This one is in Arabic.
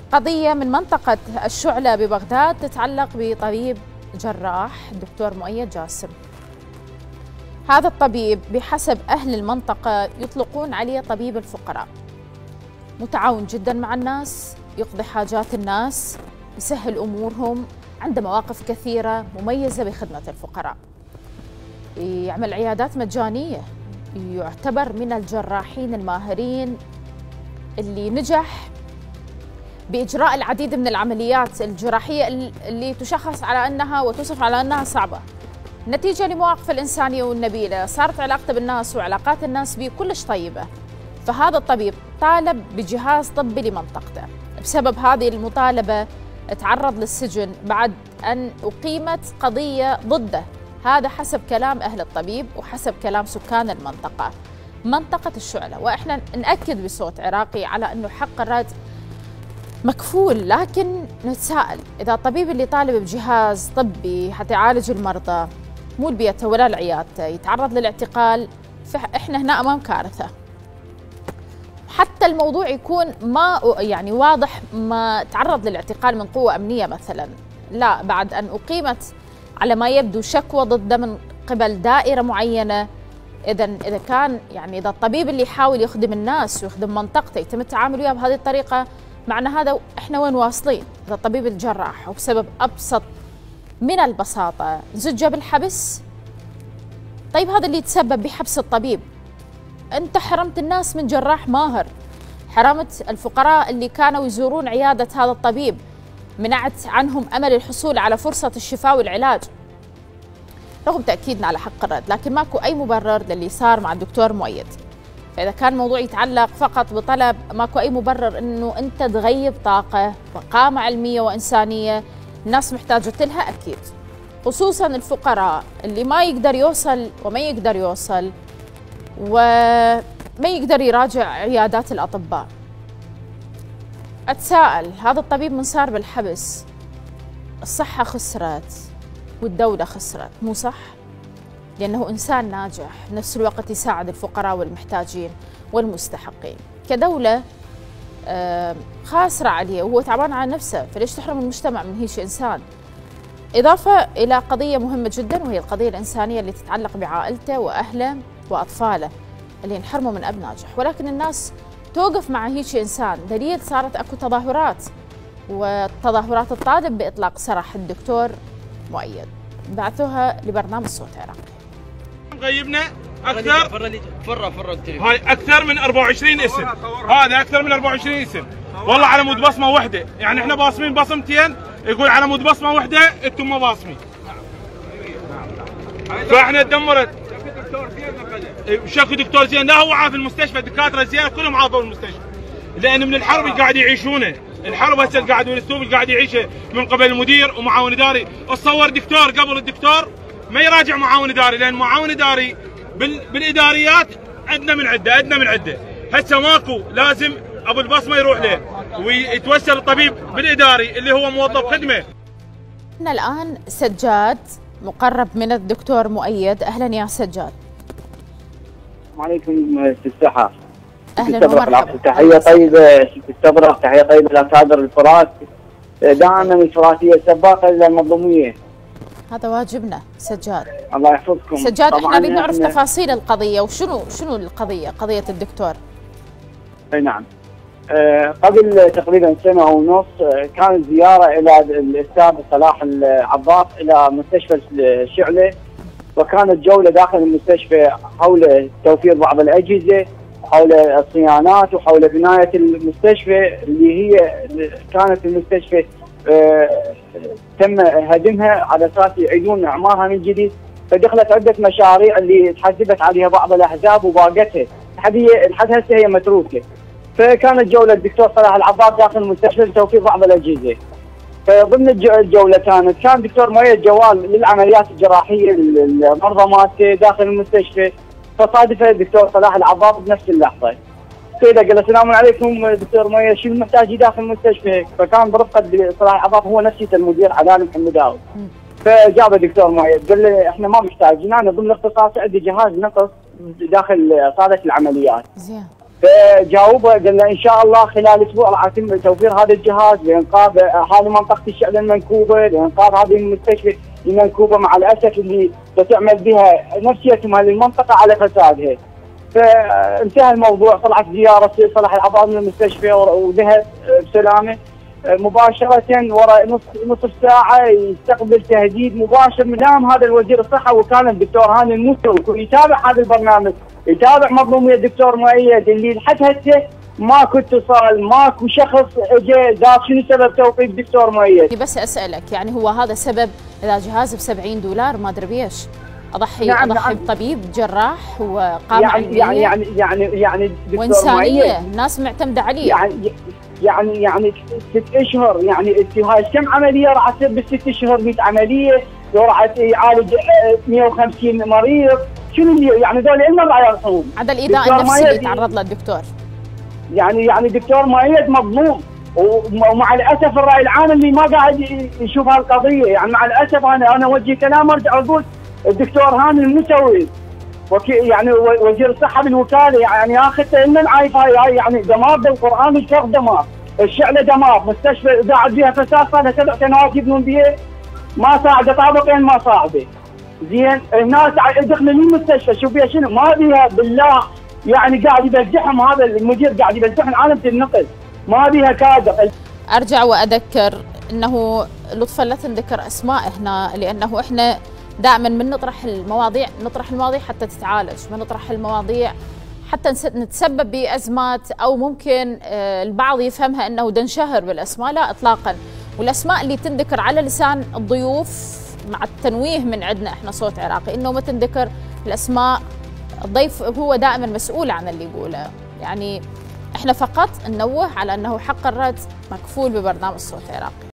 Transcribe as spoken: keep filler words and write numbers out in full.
قضية من منطقة الشعلة ببغداد تتعلق بطبيب جراح الدكتور مؤيد جاسم. هذا الطبيب بحسب أهل المنطقة يطلقون عليه طبيب الفقراء، متعاون جدا مع الناس، يقضي حاجات الناس، يسهل أمورهم، عنده مواقف كثيرة مميزة بخدمة الفقراء، يعمل عيادات مجانية، يعتبر من الجراحين الماهرين اللي نجح بإجراء العديد من العمليات الجراحية اللي تشخص على أنها وتصف على أنها صعبة نتيجة لمواقف الإنسانية والنبيلة. صارت علاقته بالناس وعلاقات الناس به كلش طيبة. فهذا الطبيب طالب بجهاز طبي لمنطقته، بسبب هذه المطالبة تعرض للسجن بعد أن أقيمت قضية ضده. هذا حسب كلام أهل الطبيب وحسب كلام سكان المنطقة، منطقة الشعلة. وإحنا نأكد بصوت عراقي على أنه حق الرد مكفول، لكن نتساءل إذا الطبيب اللي طالب بجهاز طبي حتى يعالج المرضى مو لبيته ولا لعيادته يتعرض للاعتقال، فإحنا هنا أمام كارثة. حتى الموضوع يكون ما يعني واضح ما تعرض للاعتقال من قوة أمنية مثلا، لا، بعد أن أقيمت على ما يبدو شكوى ضده من قبل دائرة معينة. إذا إذا كان يعني إذا الطبيب اللي يحاول يخدم الناس ويخدم منطقته يتم التعامل وياه بهذه الطريقة، معنى هذا إحنا وين واصلين؟ إذا الطبيب الجراح وبسبب أبسط من البساطة زجه بالحبس، طيب هذا اللي يتسبب بحبس الطبيب. أنت حرمت الناس من جراح ماهر، حرمت الفقراء اللي كانوا يزورون عيادة هذا الطبيب، منعت عنهم أمل الحصول على فرصة الشفاء والعلاج، رغم تأكيدنا على حق الرد. لكن ماكو أي مبرر للي صار مع الدكتور مؤيد. فإذا كان الموضوع يتعلق فقط بطلب، ماكو أي مبرر أنه أنت تغيب طاقة وقامة علمية وإنسانية الناس محتاجة لها أكيد، خصوصا الفقراء اللي ما يقدر يوصل وما يقدر يوصل وما يقدر يراجع عيادات الأطباء. أتساءل هذا الطبيب من صار بالحبس الصحة خسرت والدولة خسرت، مو صح؟ لأنه إنسان ناجح بنفس الوقت يساعد الفقراء والمحتاجين والمستحقين. كدولة خاسرة عليه وهو تعبان على نفسه، فليش تحرم المجتمع من هيك إنسان؟ إضافة إلى قضية مهمة جدا وهي القضية الإنسانية اللي تتعلق بعائلته وأهله وأطفاله اللي ينحرموا من أب ناجح. ولكن الناس توقف مع هيك إنسان، دليل صارت أكو تظاهرات، والتظاهرات الطالب بإطلاق سراح الدكتور مؤيد. بعثوها لبرنامج صوت عراقي. مغيبنا اكثر فرة فرة هاي اكثر من أربعة وعشرين اسم، هذا اكثر من أربعة وعشرين اسم والله على مود بصمه واحده، يعني احنا باصمين بصمتين يقول على مود بصمه واحده انتم ما باصمين. فاحنا تدمرت شكو دكتور زين، لا هو عاف المستشفى، الدكاتره زين كلهم عافوا المستشفى، لان من الحرب اللي قاعد يعيشونه، الحرب هسه اللي قاعد والاسلوب اللي قاعد يعيشه من قبل المدير ومعاون اداري. اتصور دكتور قبل الدكتور ما يراجع معاون اداري، لان معاون اداري بالاداريات عندنا من عده عندنا من عده، هسه ماكو، لازم ابو البصمه يروح له ويتوسل الطبيب بالاداري اللي هو موظف خدمه. احنا الان سجاد مقرب من الدكتور مؤيد. اهلا يا سجاد. وعليكم الصحة. اهلا ومرحبا. تحية طيبة تستبرق، تحية طيبة لأكادر الفرات، دائما الفراتية السباقة إلى المظلومية. هذا واجبنا سجاد. الله يحفظكم. سجاد احنا نريد نعرف تفاصيل القضية، وشنو شنو القضية، قضية الدكتور. اي نعم. أه قبل تقريبا سنة ونص كانت زيارة إلى الأستاذ صلاح العباس إلى مستشفى الشعلة، وكانت جولة داخل المستشفى حول توفير بعض الأجهزة، حول الصيانات، وحول بناية المستشفى اللي هي كانت المستشفى أه تم هدمها على اساس يعيدون اعمارها من جديد. فدخلت عده مشاريع اللي تحسبت عليها بعض الاحزاب وباقتها لحد هي لحد هسه هي متروكه. فكانت جوله الدكتور صلاح العباس داخل المستشفى لتوفير بعض الاجهزه. فضمن الجوله كانت كان دكتور مؤيد جوال للعمليات الجراحيه المرضى مالته داخل المستشفى، فصادفه الدكتور صلاح العباس بنفس اللحظه. سيدة قال السلام عليكم دكتور مؤيد، شو المحتاج داخل المستشفى؟ فكان برفقه صلاح العباس هو نفسه المدير عدنان محمداوي. فجاب الدكتور مؤيد قال له احنا ما محتاجين، انا ضمن الاختصاص عندي جهاز نقص داخل صاله العمليات. زين. فجاوبه قال له ان شاء الله خلال اسبوع راح يتم توفير هذا الجهاز لانقاذ هذه منطقه الشعله المنكوبه، لانقاذ هذه المستشفى المنكوبه مع الاسف اللي بتعمل بها نفسيتهم هذه المنطقه على فسادها. فانتهى الموضوع، طلعت زياره صلاح العضاء من المستشفى وذهب بسلامه. مباشره ورا نص نصف ساعه يستقبل تهديد مباشر من نام هذا الوزير الصحه، وكان الدكتور هاني الموسوي يتابع هذا البرنامج، يتابع مظلوميه الدكتور مؤيد اللي لحد هسه ماكو اتصال، ماكو شخص اجى قال شنو سبب توقيف الدكتور مؤيد. بس اسالك يعني هو هذا سبب اذا جهاز ب سبعين دولار ما ادري بيش اضحي نعم اضحي نعم. بطبيب جراح وقامه يعني يعني يعني يعني يعني دكتور وانسانيه الناس معتمده عليه. يعني يعني يعني ست اشهر، يعني هاي كم عمليه راح تصير بالست اشهر؟ مئة عمليه، راح يعالج مئة وخمسين مريض، شنو اللي يعني ذول لنا راح يرحمون؟ هذا الايذاء النفسي اللي تعرض له الدكتور. يعني يعني دكتور مؤيد مظلوم، ومع الاسف الراي العام اللي ما قاعد يشوف هالقضيه، يعني مع الاسف انا انا اوجه كلام ارجع اقول الدكتور هاني الموسوي يعني وزير الصحه بالوكاله يعني اخذته لنا عايف هاي يعني دمار بالقران والشرق دمار، الشعله دمار، مستشفى قاعد فيها فساد صار لها سبع سنوات يبنون بيه ما صاعده طابقين ما صاعده. زين الناس دخلوا المستشفى شوف فيها شنو ما بيها بالله، يعني قاعد يبجحهم هذا المدير قاعد يبجحهم عالم النقل، ما بيها كادر. ارجع واذكر انه لطفا لا تنذكر اسماء هنا، لانه احنا دائما من نطرح المواضيع نطرح المواضيع حتى تتعالج، ما نطرح المواضيع حتى نتسبب بازمات او ممكن البعض يفهمها انه دنشهر بالاسماء، لا اطلاقا. والاسماء اللي تنذكر على لسان الضيوف مع التنويه من عندنا احنا صوت عراقي انه ما تنذكر الاسماء، الضيف هو دائما مسؤول عن اللي يقوله، يعني احنا فقط ننوه على انه حق الرد مكفول ببرنامج صوت عراقي.